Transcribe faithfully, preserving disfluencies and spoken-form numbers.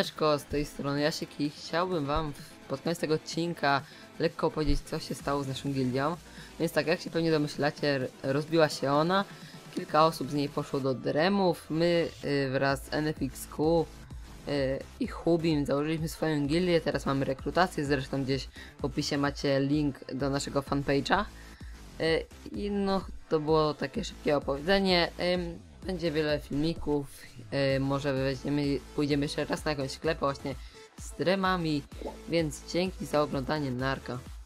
Siemaneczko, z tej strony Jasiek i chciałbym wam pod koniec tego odcinka lekko opowiedzieć, co się stało z naszą gildią. Więc tak, jak się pewnie domyślacie, rozbiła się ona, kilka osób z niej poszło do Dremów, my y, wraz z N F X Q y, i Hubim założyliśmy swoją gildię, teraz mamy rekrutację, zresztą gdzieś w opisie macie link do naszego fanpage'a. Y, I no, to było takie szybkie opowiedzenie. Y, Będzie wiele filmików, yy, może weźmiemy, pójdziemy jeszcze raz na jakąś sklepę właśnie z dremami, więc dzięki za oglądanie, narka.